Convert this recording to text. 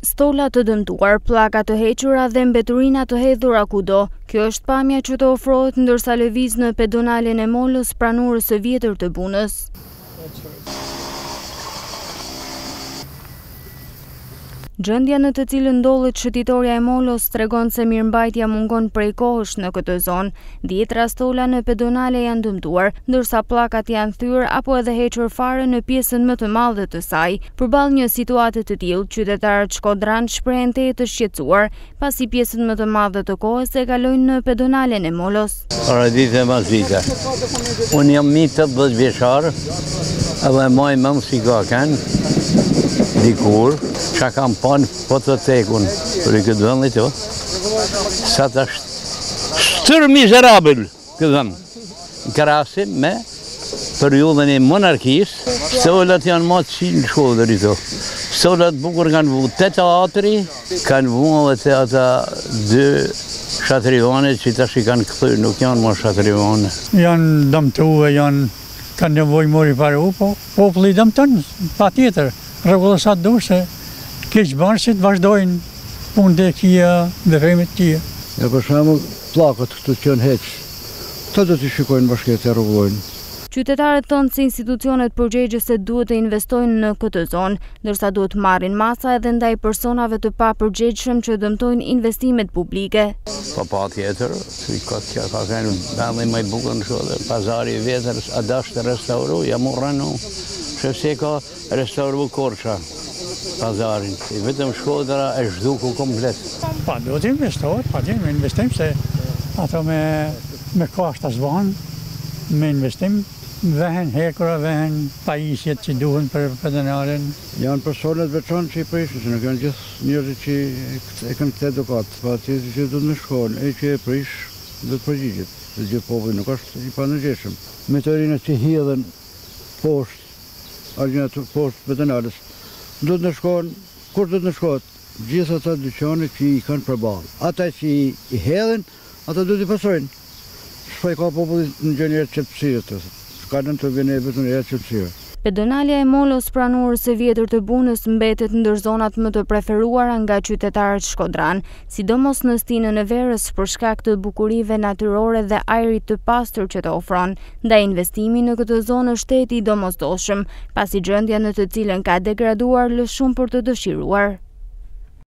Stola të dëmtuar, pllaka të hequra dhe mbeturina të hedhura kudo. Kjo është pamja që të ofrohet ndërsa lëviz në pedonalen e Molës, pranurës së vjetër të Bunës. Gjendja në të cilën ndodhet shëtitorja e Molos tregon se mirëmbajtja mungon prej kohësh në këtë zonë. 10 stola në pedonale janë dëmtuar, ndërsa pllakat janë thyer apo edhe hequr fare në pjesën më të madhe të saj. Përballë një situate të tillë, qytetarët shkodran shprehen të shqetësuar, pasi pjesën më të madhe të kohës e kalojnë në pedonalen e Molos. Ora ditë mas vite. Unë jam 80 vjeçar, edhe moj mëmë si ka kanë, dikur, që kam panë fototekun për i këtë vënd dhe të, sa të shtër mizerabil këtë vënd. Në krasim me periudhën e monarkisë, stolat janë matë që në shkollë dhe rito. Stolat bukur kanë vu të teatri, kanë vu edhe të ata 2 shatrivane që tash i kanë këthër, nuk janë ma shatrivane. Janë dëmtuar, kanë nevojë mori pare po populli dëmton, pa tjetër. Rregullosat du se keqbarësit vazhdojnë punë e kia dhe veprimit kia. Për shembull, pllakët këtu që janë heq, këto do t'i shikojnë bashkëtet e rregullojnë. Qytetarët thonë se institucionet përgjegjëse duhet të investojnë në këtë zonë, ndërsa duhet marrin masa edhe ndaj personave të papërgjegjshëm që dëmtojnë investimet publike. Pa tjetër, si ka kanë vendin më i bukur në shoqë, pazari i vjetër, a dash të restauro, ja morranu. Se ka restauru Korça, pazarin. Vetëm Shkodra e zhduku komplet. Pa, do të investohet, pa të investim, se ato me kashta zbanë, me investim, vehen hekura, vehen pajisjet që duhen për pedonalen. Janë personet veçanë që i prishën, që nuk janë gjithë njerëzit që e kanë këtë edukat, pa tjetër që du të në shkonë, e që e prish, du të përgjigjit. Dhe gjithë populli nuk është i panërgjeshëm. Meteorinë që hidhen poshtë, argjinatur poshtë pedonales, do të në shkonë, kur do të në shkotë? Gjithë ata dyqane që i kanë përballë. Ata që i hedhen, ata do t'i pasojnë. Shfaj ka populli në gjenjerë qëtësirë, ka në të vjene e betë në qëtësirë. Pedonalja e Molos, pranurës së vjetër të Bunës, mbetet ndër zonat më të preferuara nga qytetarët shkodran, sidomos në stinën e verës për shkak të bukurive natyrore dhe ajrit të pastër që të ofron. Ndaj investimi në këtë zonë është i domosdoshëm, pasi gjendja në të cilën ka degraduar lë shumë për të dëshiruar.